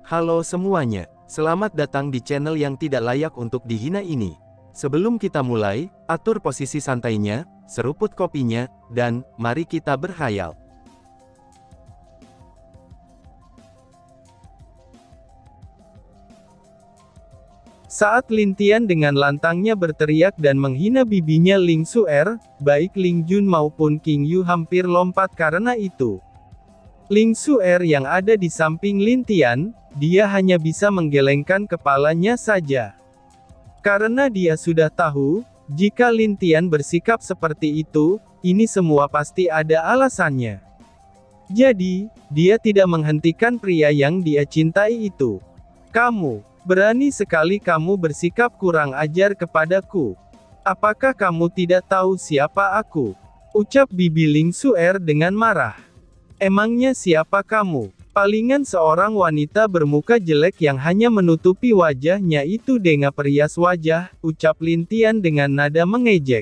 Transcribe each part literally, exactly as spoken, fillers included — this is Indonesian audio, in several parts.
Halo semuanya, selamat datang di channel yang tidak layak untuk dihina ini. Sebelum kita mulai, atur posisi santainya, seruput kopinya, dan mari kita berkhayal. Saat Lin Tian dengan lantangnya berteriak dan menghina bibinya Ling Suer, baik Ling Jun maupun King Yu hampir lompat karena itu. Ling Suer yang ada di samping Lin Tian, dia hanya bisa menggelengkan kepalanya saja. Karena dia sudah tahu, jika Lin Tian bersikap seperti itu, ini semua pasti ada alasannya. Jadi, dia tidak menghentikan pria yang dia cintai itu. Kamu, berani sekali kamu bersikap kurang ajar kepadaku. Apakah kamu tidak tahu siapa aku? Ucap bibi Ling Suer dengan marah. Emangnya siapa kamu? Palingan seorang wanita bermuka jelek yang hanya menutupi wajahnya itu dengan perias wajah, ucap Lin Tian dengan nada mengejek.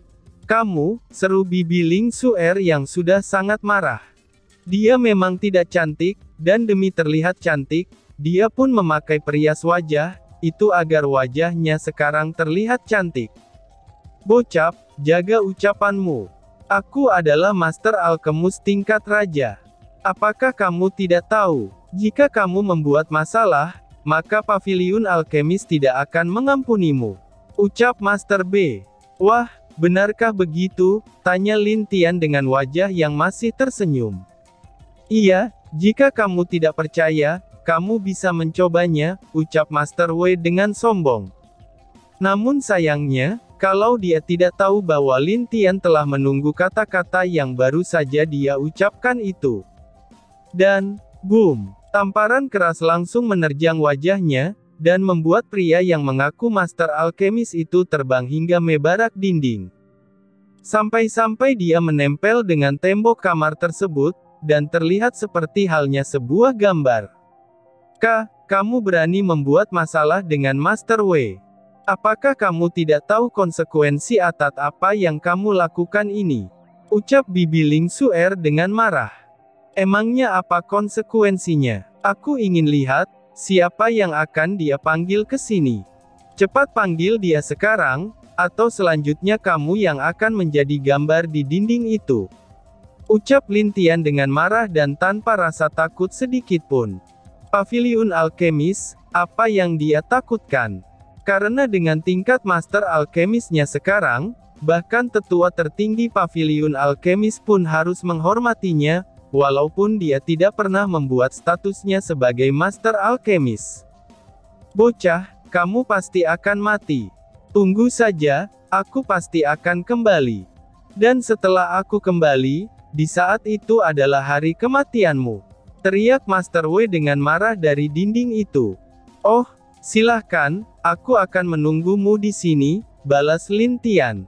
Kamu, seru bibi Ling Suer yang sudah sangat marah. Dia memang tidak cantik, dan demi terlihat cantik, dia pun memakai perias wajah, itu agar wajahnya sekarang terlihat cantik. Bocap, jaga ucapanmu. Aku adalah Master Alkemus tingkat Raja. Apakah kamu tidak tahu, jika kamu membuat masalah, maka Paviliun Alkemis tidak akan mengampunimu? Ucap Master B. Wah, benarkah begitu? Tanya Lin Tian dengan wajah yang masih tersenyum. Iya, jika kamu tidak percaya, kamu bisa mencobanya, ucap Master Wei dengan sombong. Namun sayangnya, kalau dia tidak tahu bahwa Lin Tian telah menunggu kata-kata yang baru saja dia ucapkan itu. Dan, boom, tamparan keras langsung menerjang wajahnya, dan membuat pria yang mengaku Master Alkemis itu terbang hingga mebarak dinding. Sampai-sampai dia menempel dengan tembok kamar tersebut, dan terlihat seperti halnya sebuah gambar. Kak, kamu berani membuat masalah dengan Master Wei. Apakah kamu tidak tahu konsekuensi atas apa yang kamu lakukan ini? Ucap bibi Ling Suer dengan marah. Emangnya apa konsekuensinya? Aku ingin lihat, siapa yang akan dia panggil ke sini. Cepat panggil dia sekarang, atau selanjutnya kamu yang akan menjadi gambar di dinding itu. Ucap Lin Tian dengan marah dan tanpa rasa takut sedikit pun. Paviliun Alkemis, apa yang dia takutkan? Karena dengan tingkat Master Alkemisnya sekarang, bahkan tetua tertinggi Paviliun Alkemis pun harus menghormatinya, walaupun dia tidak pernah membuat statusnya sebagai Master Alkemis. Bocah, kamu pasti akan mati. Tunggu saja, aku pasti akan kembali. Dan setelah aku kembali, di saat itu adalah hari kematianmu. Teriak Master Wei dengan marah dari dinding itu. Oh, silahkan, aku akan menunggumu di sini, balas Lin Tian.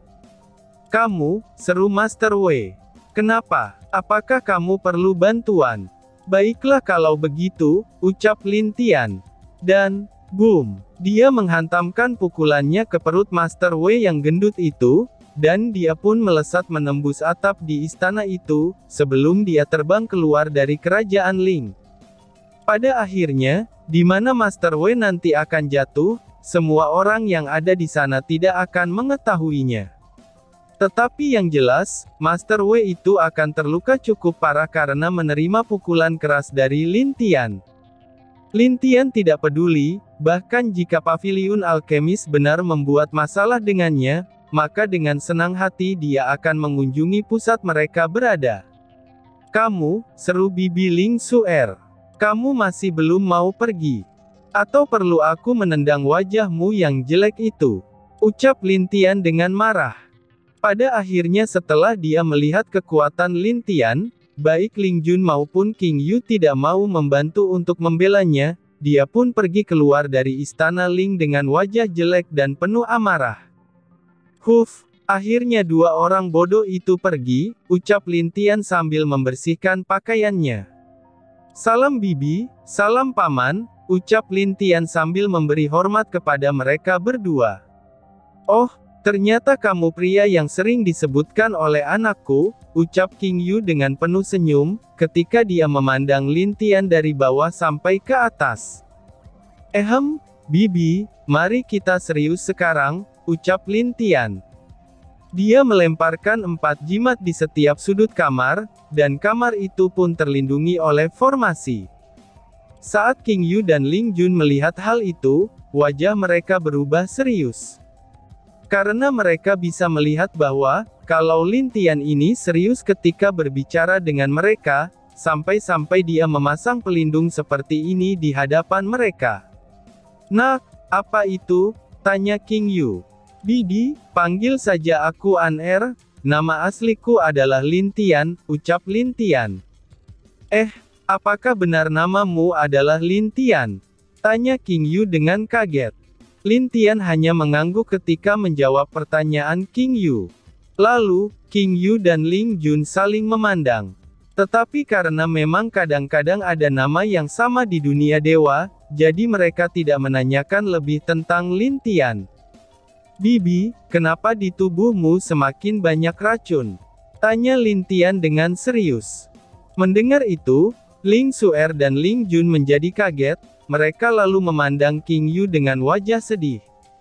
Kamu, seru Master Wei. Kenapa? Apakah kamu perlu bantuan? Baiklah kalau begitu, ucap Lin Tian. Dan, boom, dia menghantamkan pukulannya ke perut Master Wei yang gendut itu, dan dia pun melesat menembus atap di istana itu, sebelum dia terbang keluar dari kerajaan Ling. Pada akhirnya, di mana Master Wei nanti akan jatuh, semua orang yang ada di sana tidak akan mengetahuinya. Tetapi yang jelas, Master Wei itu akan terluka cukup parah karena menerima pukulan keras dari Lin Tian. Lin Tian tidak peduli, bahkan jika Paviliun Alkemis benar membuat masalah dengannya, maka dengan senang hati dia akan mengunjungi pusat mereka berada. Kamu, seru bibi Ling Suer. Kamu masih belum mau pergi? Atau perlu aku menendang wajahmu yang jelek itu? Ucap Lin Tian dengan marah. Pada akhirnya setelah dia melihat kekuatan Lin Tian, baik Ling Jun maupun King Yu tidak mau membantu untuk membelanya, dia pun pergi keluar dari istana Ling dengan wajah jelek dan penuh amarah. Huf, akhirnya dua orang bodoh itu pergi, ucap Lin Tian sambil membersihkan pakaiannya. Salam bibi, salam paman, ucap Lin Tian sambil memberi hormat kepada mereka berdua. Oh, Ternyata kamu pria yang sering disebutkan oleh anakku, ucap King Yu dengan penuh senyum, ketika dia memandang Lin Tian dari bawah sampai ke atas. Ehem, Bibi, mari kita serius sekarang, ucap Lin Tian. Dia melemparkan empat jimat di setiap sudut kamar, dan kamar itu pun terlindungi oleh formasi. Saat King Yu dan Ling Jun melihat hal itu, wajah mereka berubah serius. Karena mereka bisa melihat bahwa, kalau Lin Tian ini serius ketika berbicara dengan mereka, sampai-sampai dia memasang pelindung seperti ini di hadapan mereka. Nak, apa itu? Tanya King Yu. Bibi, panggil saja aku An-er, nama asliku adalah Lin Tian, ucap Lin Tian. Eh, apakah benar namamu adalah Lin Tian? Tanya King Yu dengan kaget. Lin Tian hanya mengangguk ketika menjawab pertanyaan King Yu. Lalu, King Yu dan Ling Jun saling memandang. Tetapi karena memang kadang-kadang ada nama yang sama di dunia dewa, jadi mereka tidak menanyakan lebih tentang Lin Tian. Bibi, kenapa di tubuhmu semakin banyak racun? Tanya Lin Tian dengan serius. Mendengar itu, Ling Suer dan Ling Jun menjadi kaget. Mereka lalu memandang King Yu dengan wajah sedih.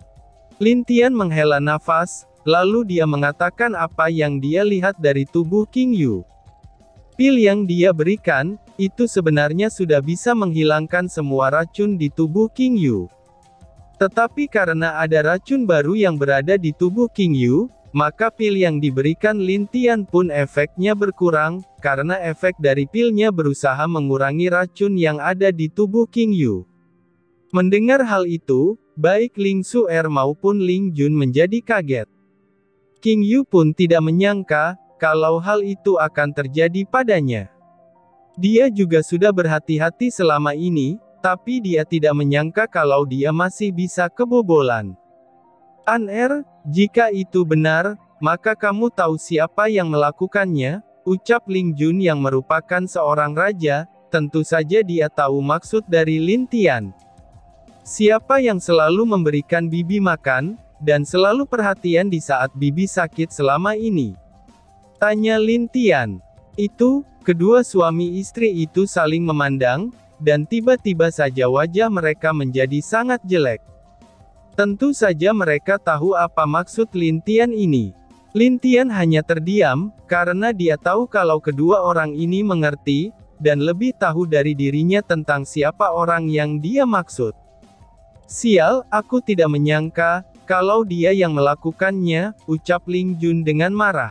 Lin Tian menghela nafas, lalu dia mengatakan apa yang dia lihat dari tubuh King Yu. Pil yang dia berikan, itu sebenarnya sudah bisa menghilangkan semua racun di tubuh King Yu. Tetapi karena ada racun baru yang berada di tubuh King Yu, maka pil yang diberikan Lin Tian pun efeknya berkurang, karena efek dari pilnya berusaha mengurangi racun yang ada di tubuh King Yu. Mendengar hal itu, baik Ling Suer maupun Ling Jun menjadi kaget. King Yu pun tidak menyangka, kalau hal itu akan terjadi padanya. Dia juga sudah berhati-hati selama ini, tapi dia tidak menyangka kalau dia masih bisa kebobolan. An-er, jika itu benar, maka kamu tahu siapa yang melakukannya, ucap Ling Jun yang merupakan seorang raja, tentu saja dia tahu maksud dari Lin Tian. Siapa yang selalu memberikan Bibi makan, dan selalu perhatian di saat Bibi sakit selama ini? Tanya Lin Tian. Itu, kedua suami istri itu saling memandang, dan tiba-tiba saja wajah mereka menjadi sangat jelek. Tentu saja mereka tahu apa maksud Lin Tian ini. Lin Tian hanya terdiam, karena dia tahu kalau kedua orang ini mengerti, dan lebih tahu dari dirinya tentang siapa orang yang dia maksud. Sial, aku tidak menyangka, kalau dia yang melakukannya, ucap Ling Jun dengan marah.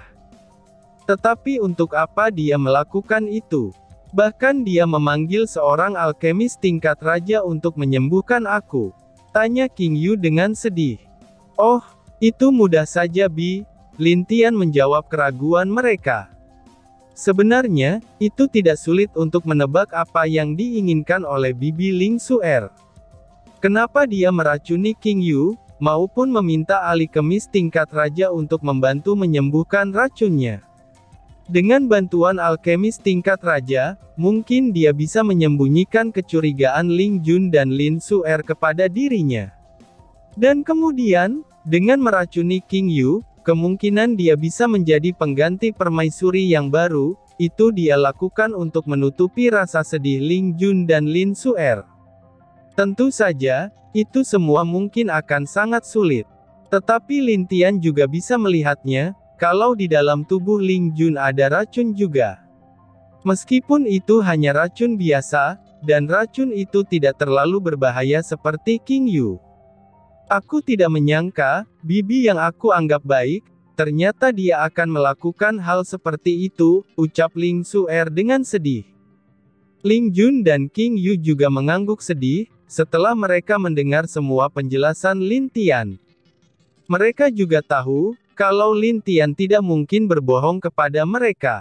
Tetapi untuk apa dia melakukan itu? Bahkan dia memanggil seorang alkemis tingkat raja untuk menyembuhkan aku. Tanya King Yu dengan sedih. Oh, itu mudah saja Bi, Lin Tian menjawab keraguan mereka. Sebenarnya, itu tidak sulit untuk menebak apa yang diinginkan oleh Bibi Ling Suer. Kenapa dia meracuni King Yu, maupun meminta alkemis tingkat raja untuk membantu menyembuhkan racunnya. Dengan bantuan alkemis tingkat raja, mungkin dia bisa menyembunyikan kecurigaan Ling Jun dan Lin Suer kepada dirinya. Dan kemudian, dengan meracuni King Yu, kemungkinan dia bisa menjadi pengganti permaisuri yang baru, itu dia lakukan untuk menutupi rasa sedih Ling Jun dan Lin Suer. Tentu saja, itu semua mungkin akan sangat sulit. Tetapi Lin Tian juga bisa melihatnya, kalau di dalam tubuh Ling Jun ada racun juga. Meskipun itu hanya racun biasa, dan racun itu tidak terlalu berbahaya seperti King Yu. Aku tidak menyangka, Bibi yang aku anggap baik, ternyata dia akan melakukan hal seperti itu, ucap Ling Suer dengan sedih. Ling Jun dan King Yu juga mengangguk sedih, setelah mereka mendengar semua penjelasan Lin Tian. Mereka juga tahu, kalau Lin Tian tidak mungkin berbohong kepada mereka.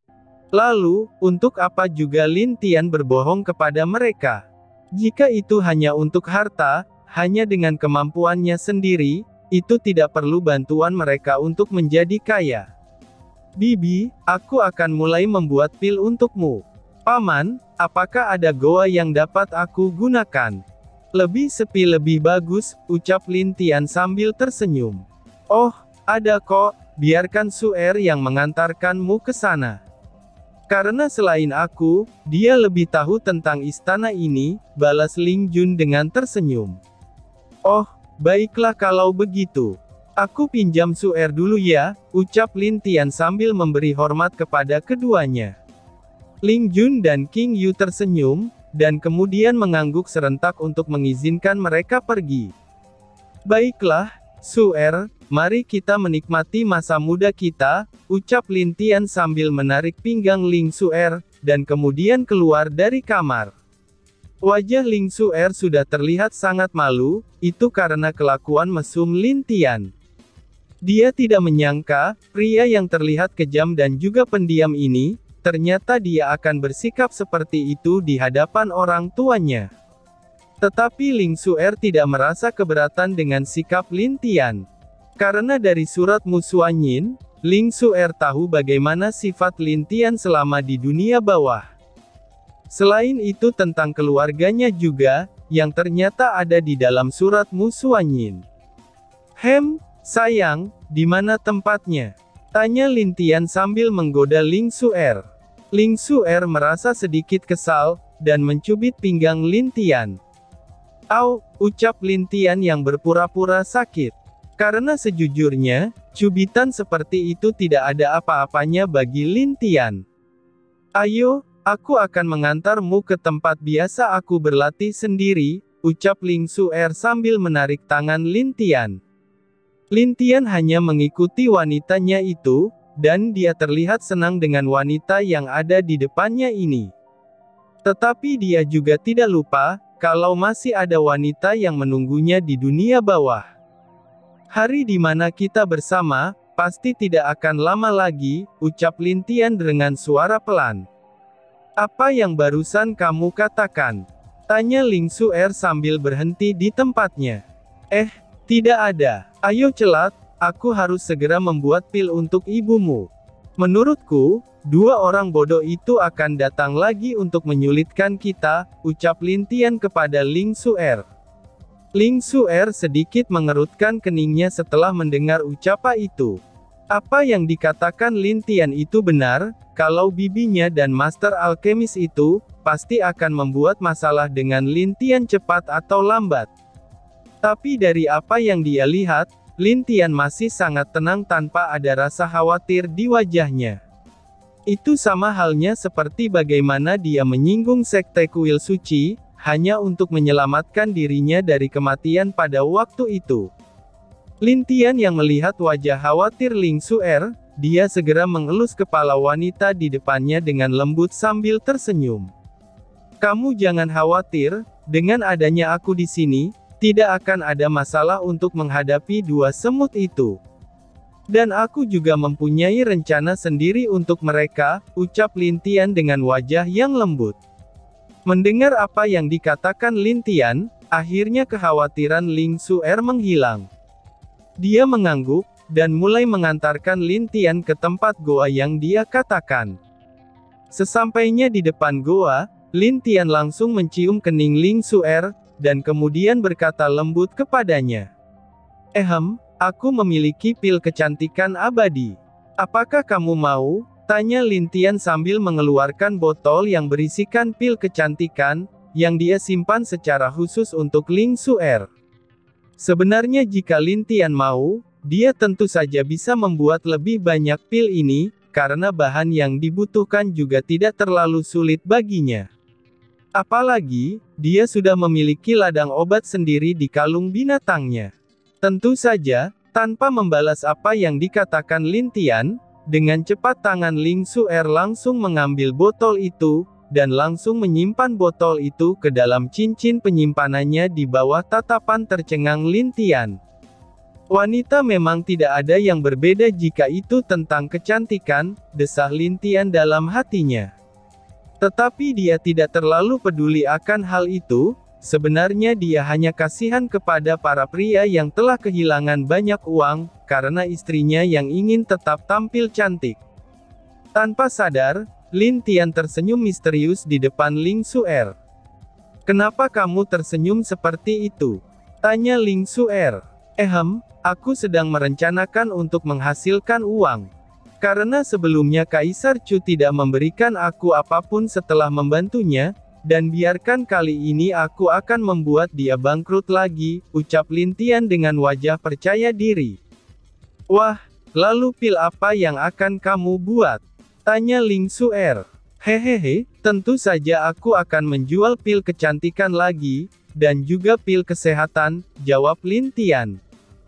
Lalu, untuk apa juga Lin Tian berbohong kepada mereka? Jika itu hanya untuk harta, hanya dengan kemampuannya sendiri, itu tidak perlu bantuan mereka untuk menjadi kaya. Bibi, aku akan mulai membuat pil untukmu. Paman, apakah ada goa yang dapat aku gunakan? Lebih sepi lebih bagus, ucap Lin Tian sambil tersenyum. Oh, ada kok, biarkan Su'er yang mengantarkanmu ke sana. Karena selain aku, dia lebih tahu tentang istana ini, balas Ling Jun dengan tersenyum. Oh, baiklah kalau begitu. Aku pinjam Su'er dulu ya, ucap Lin Tian sambil memberi hormat kepada keduanya. Ling Jun dan King Yu tersenyum, dan kemudian mengangguk serentak untuk mengizinkan mereka pergi. Baiklah, Su'er, mari kita menikmati masa muda kita, ucap Lin Tian sambil menarik pinggang Ling Su'er, dan kemudian keluar dari kamar. Wajah Ling Su'er sudah terlihat sangat malu, itu karena kelakuan mesum Lin Tian. Dia tidak menyangka, pria yang terlihat kejam dan juga pendiam ini, ternyata dia akan bersikap seperti itu di hadapan orang tuanya. Tetapi Ling Su'er tidak merasa keberatan dengan sikap Lin Tian. Karena dari surat Musuanyin, Ling Su'er tahu bagaimana sifat Lin Tian selama di dunia bawah. Selain itu tentang keluarganya juga, yang ternyata ada di dalam surat Musuanyin. Hem, sayang, di mana tempatnya? Tanya Lin Tian sambil menggoda Ling Su'er. Ling Su'er merasa sedikit kesal, dan mencubit pinggang Lin Tian. Au, ucap Lin Tian yang berpura-pura sakit. Karena sejujurnya, cubitan seperti itu tidak ada apa-apanya bagi Lin Tian. Ayo, aku akan mengantarmu ke tempat biasa aku berlatih sendiri, ucap Ling Su'er sambil menarik tangan Lin Tian. Lin Tian hanya mengikuti wanitanya itu, dan dia terlihat senang dengan wanita yang ada di depannya ini. Tetapi dia juga tidak lupa, kalau masih ada wanita yang menunggunya di dunia bawah. Hari di mana kita bersama, pasti tidak akan lama lagi, ucap Lin Tian dengan suara pelan. Apa yang barusan kamu katakan? Tanya Ling Su'er sambil berhenti di tempatnya. Eh, tidak ada. Ayo celat, aku harus segera membuat pil untuk ibumu. Menurutku, dua orang bodoh itu akan datang lagi untuk menyulitkan kita, ucap Lin Tian kepada Ling Su'er. Ling Su'er sedikit mengerutkan keningnya setelah mendengar ucapan itu. Apa yang dikatakan Lin Tian itu benar, kalau bibinya dan Master Alkemis itu, pasti akan membuat masalah dengan Lin Tian cepat atau lambat. Tapi dari apa yang dia lihat, Lin Tian masih sangat tenang tanpa ada rasa khawatir di wajahnya. Itu sama halnya seperti bagaimana dia menyinggung sekte kuil suci, hanya untuk menyelamatkan dirinya dari kematian pada waktu itu. Lin Tian yang melihat wajah khawatir Ling Su'er, dia segera mengelus kepala wanita di depannya dengan lembut sambil tersenyum. Kamu jangan khawatir, dengan adanya aku di sini, tidak akan ada masalah untuk menghadapi dua semut itu. Dan aku juga mempunyai rencana sendiri untuk mereka, ucap Lin Tian dengan wajah yang lembut. Mendengar apa yang dikatakan Lin Tian, akhirnya kekhawatiran Ling Su'er menghilang. Dia mengangguk, dan mulai mengantarkan Lin Tian ke tempat goa yang dia katakan. Sesampainya di depan goa, Lin Tian langsung mencium kening Ling Su'er, dan kemudian berkata lembut kepadanya. Ehem, aku memiliki pil kecantikan abadi. Apakah kamu mau? Tanya Lin Tian sambil mengeluarkan botol yang berisikan pil kecantikan, yang dia simpan secara khusus untuk Ling Su'er. Sebenarnya jika Lin Tian mau, dia tentu saja bisa membuat lebih banyak pil ini, karena bahan yang dibutuhkan juga tidak terlalu sulit baginya. Apalagi, dia sudah memiliki ladang obat sendiri di kalung binatangnya. Tentu saja, tanpa membalas apa yang dikatakan Lin Tian, dengan cepat tangan Ling Su'er langsung mengambil botol itu, dan langsung menyimpan botol itu ke dalam cincin penyimpanannya di bawah tatapan tercengang Lin Tian. Wanita memang tidak ada yang berbeda jika itu tentang kecantikan, desah Lin Tian dalam hatinya. Tetapi dia tidak terlalu peduli akan hal itu, sebenarnya dia hanya kasihan kepada para pria yang telah kehilangan banyak uang, karena istrinya yang ingin tetap tampil cantik. Tanpa sadar, Lin Tian tersenyum misterius di depan Ling Su'er. Kenapa kamu tersenyum seperti itu? Tanya Ling Su'er. Ehem, aku sedang merencanakan untuk menghasilkan uang. Karena sebelumnya Kaisar Chu tidak memberikan aku apapun setelah membantunya, dan biarkan kali ini aku akan membuat dia bangkrut lagi, ucap Lin Tian dengan wajah percaya diri. Wah, lalu pil apa yang akan kamu buat? Tanya Ling Suer. Hehehe, tentu saja aku akan menjual pil kecantikan lagi, dan juga pil kesehatan, jawab Lin Tian.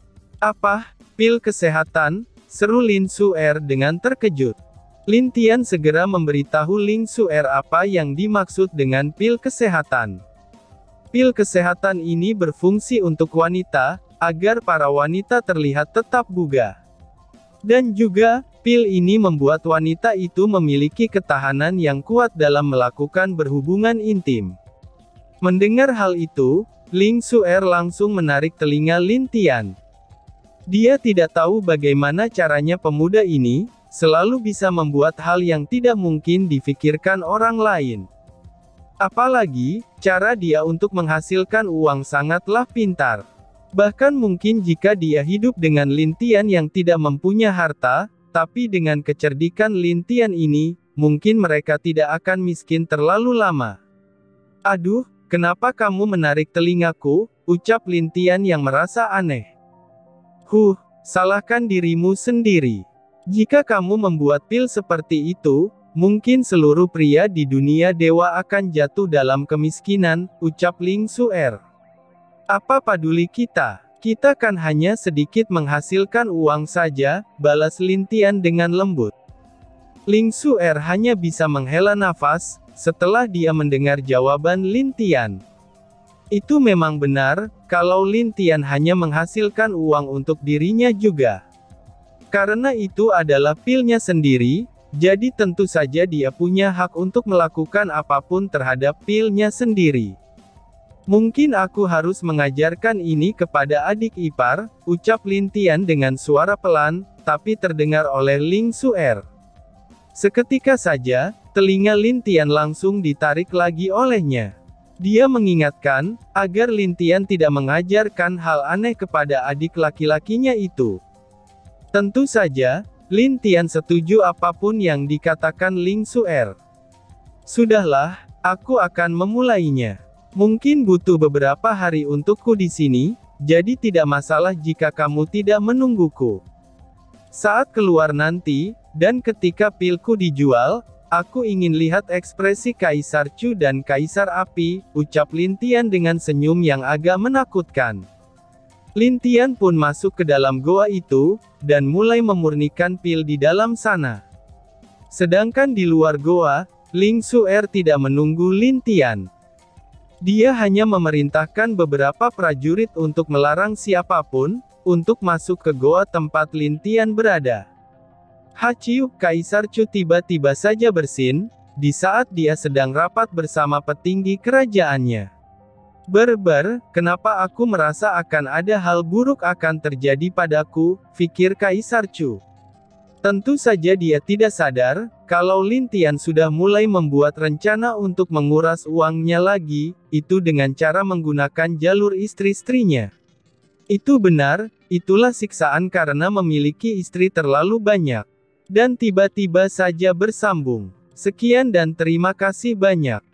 Apa? Pil kesehatan? Seru Lin Suer dengan terkejut. Lin Tian segera memberitahu Ling Suer apa yang dimaksud dengan pil kesehatan. Pil kesehatan ini berfungsi untuk wanita, agar para wanita terlihat tetap bugar. Dan juga, pil ini membuat wanita itu memiliki ketahanan yang kuat dalam melakukan berhubungan intim. Mendengar hal itu, Ling Suer langsung menarik telinga Lin Tian. Dia tidak tahu bagaimana caranya pemuda ini, selalu bisa membuat hal yang tidak mungkin difikirkan orang lain. Apalagi, cara dia untuk menghasilkan uang sangatlah pintar. Bahkan mungkin jika dia hidup dengan Lin Tian yang tidak mempunyai harta, tapi dengan kecerdikan Lin Tian ini, mungkin mereka tidak akan miskin terlalu lama. Aduh, kenapa kamu menarik telingaku? Ucap Lin Tian yang merasa aneh. Huh, salahkan dirimu sendiri. Jika kamu membuat pil seperti itu, mungkin seluruh pria di dunia dewa akan jatuh dalam kemiskinan, ucap Ling Suer. Apa peduli kita? Kita kan hanya sedikit menghasilkan uang saja, balas Lin Tian dengan lembut. Ling Suer hanya bisa menghela nafas, setelah dia mendengar jawaban Lin Tian. Itu memang benar, kalau Lin Tian hanya menghasilkan uang untuk dirinya juga. Karena itu adalah pilnya sendiri, jadi tentu saja dia punya hak untuk melakukan apapun terhadap pilnya sendiri. Mungkin aku harus mengajarkan ini kepada adik ipar, ucap Lin Tian dengan suara pelan, tapi terdengar oleh Ling Suer. Seketika saja, telinga Lin Tian langsung ditarik lagi olehnya. Dia mengingatkan, agar Lin Tian tidak mengajarkan hal aneh kepada adik laki-lakinya itu. Tentu saja, Lin Tian setuju apapun yang dikatakan Ling Suer. Sudahlah, aku akan memulainya. Mungkin butuh beberapa hari untukku di sini, jadi tidak masalah jika kamu tidak menungguku. Saat keluar nanti, dan ketika pilku dijual, aku ingin lihat ekspresi Kaisar Chu dan Kaisar Api, ucap Lin Tian dengan senyum yang agak menakutkan. Lin Tian pun masuk ke dalam goa itu, dan mulai memurnikan pil di dalam sana. Sedangkan di luar goa, Ling Suer tidak menunggu Lin Tian. Dia hanya memerintahkan beberapa prajurit untuk melarang siapapun, untuk masuk ke goa tempat Lin Tian berada. Haciuk Kaisar Chu tiba-tiba saja bersin, di saat dia sedang rapat bersama petinggi kerajaannya. Ber-ber, kenapa aku merasa akan ada hal buruk akan terjadi padaku, pikir Kaisar Chu. Tentu saja dia tidak sadar, kalau Lin Tian sudah mulai membuat rencana untuk menguras uangnya lagi, itu dengan cara menggunakan jalur istri-istrinya. Itu benar, itulah siksaan karena memiliki istri terlalu banyak. Dan tiba-tiba saja bersambung. Sekian dan terima kasih banyak.